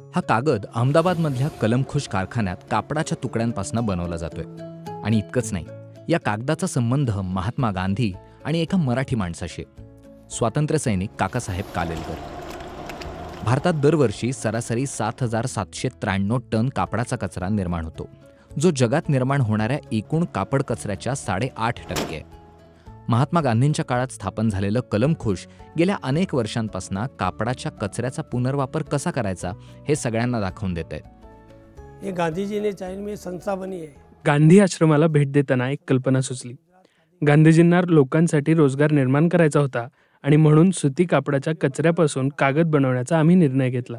हा कागद अहमदाबादमधल्या कलमखुश कारखान्यात कापडाच्या तुकड्यांपासून बनवला जातोय. आणि इतकंच नाही, या कागदाचा संबंध महात्मा गांधी आणि एका मराठी माणसाशी, स्वातंत्र्य सैनिक काकासाहेब कालेलकर. भारतात दरवर्षी सरासरी 7,793 टन कापडाचा कचरा निर्माण होतो, जो जगात निर्माण होणाऱ्या एकूण कापड कचऱ्याच्या 8.5% आहे. महात्मा गांधींच्या काळात स्थापन झालेलं कलमखुश गेल्या अनेक वर्षांपासून कापडाच्या कचऱ्याचा पुनर्वापर कसा करायचा हे सगळ्यांना दाखवून देत आहे. हे गांधीजीने चाइन में संस्था बनी आहे. गांधी आश्रमाला भेट देताना एक कल्पना सुचली. गांधीजींना लोकांसाठी रोजगार निर्माण करायचा होता आणि म्हणून सुती कापडाच्या कचऱ्यापासून कागद बनवण्याचा आम्ही निर्णय घेतला.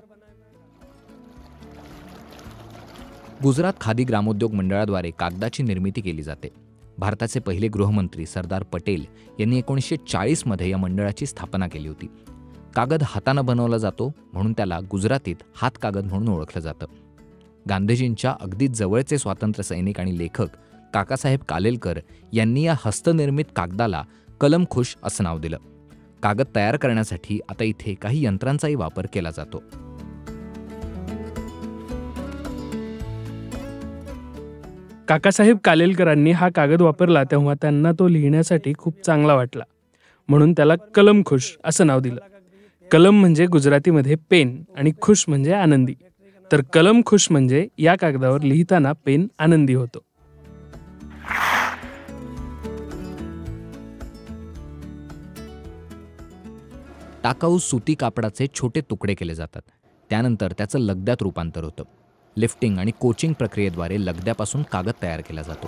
गुजरात खादी ग्रामोद्योग मंडळाद्वारे कागदाची निर्मिती केली जाते. भारताचे पहिले गृहमंत्री सरदार पटेल यांनी 1940 मध्ये या मंडळाची स्थापना केली होती. कागद हातानं बनवला जातो म्हणून त्याला गुजरातीत हातकागद म्हणून ओळखलं जातं. गांधीजींच्या अगदी जवळचे स्वातंत्र्य सैनिक आणि लेखक काकासाहेब कालेलकर यांनी या हस्तनिर्मित कागदाला कलमखुश असं नाव दिलं. कागद तयार करण्यासाठी आता इथे काही यंत्रांचाही वापर केला जातो. काकासाहेब कालेलकरांनी हा कागद वापरला तेव्हा त्यांना तो लिहिण्यासाठी खूप चांगला वाटला, म्हणून त्याला कलमखुश असं नाव दिलं. कलम म्हणजे गुजरातीमध्ये पेन आणि खुश म्हणजे आनंदी, तर कलमखुश म्हणजे या कागदावर लिहिताना पेन आनंदी होतो. टाकाऊ सुती कापडाचे छोटे तुकडे केले जातात. त्यानंतर त्याचं लगद्यात रूपांतर होतं. लिफ्टिंग आणि कोचिंग प्रक्रियेद्वारे लगद्यापासून कागद तयार केला जातो.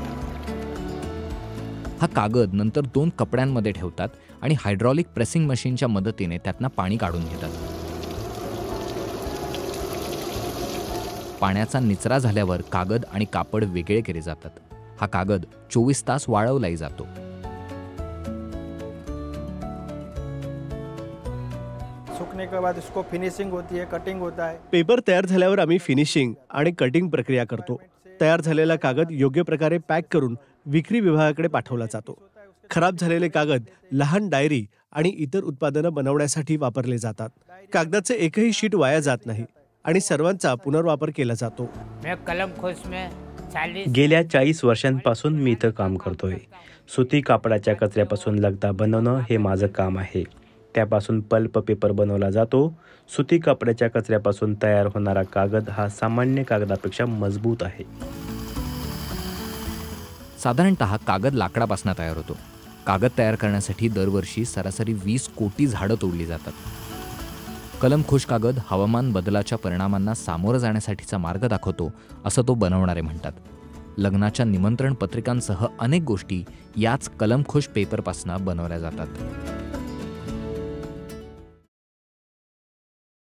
हा कागद नंतर 2 कपड्यांमध्ये ठेवतात आणि हायड्रॉलिक प्रेसिंग मशीनच्या मदतीने त्यातनं पाणी काढून घेतात. पाण्याचा निचरा झाल्यावर कागद आणि कापड वेगळे केले जातात. हा कागद 24 तास वाळवलाही जातो. सूखने के बाद इसको फिनिशिंग होती है, कटिंग होता है. पेपर तयार झाल्यावर आम्ही फिनिशिंग आणि कटिंग प्रक्रिया करतो. तयार झालेला कागद योग्य प्रकारे पॅक करून विक्री विभागाकडे पाठवला जातो. खराब झालेले कागद लहान डायरी आणि इतर उत्पादनं बनवण्यासाठी वापरले जातात. कागदाचे एकही शीट वाया जात नाही आणि सर्वांचा पुनर्वापर केला जातो. गेल्या 40 वर्षांपासून मी इथं काम करतोय. सुती कापडाच्या कचऱ्यापासून लगदा बनवणं हे माझं काम आहे. त्यापासून पल्प पेपर बनवला जातो. सुती कापडाच्या कचऱ्यापासून तयार होणारा कागद हा सामान्य कागदापेक्षा मजबूत आहे. साधारणतः कागद लाकडापासून तयार होतो. कागद तयार करण्यासाठी दरवर्षी सरासरी 20 कोटी झाडं तोडली जातात. कलमखुश कागद हवामान बदलाच्या परिणामांना सामोरं जाण्यासाठीचा मार्ग दाखवतो असं तो बनवणारे म्हणतात. लग्नाच्या निमंत्रण पत्रिकांसह अनेक गोष्टी याच कलमखुश पेपरपासून बनवल्या जातात.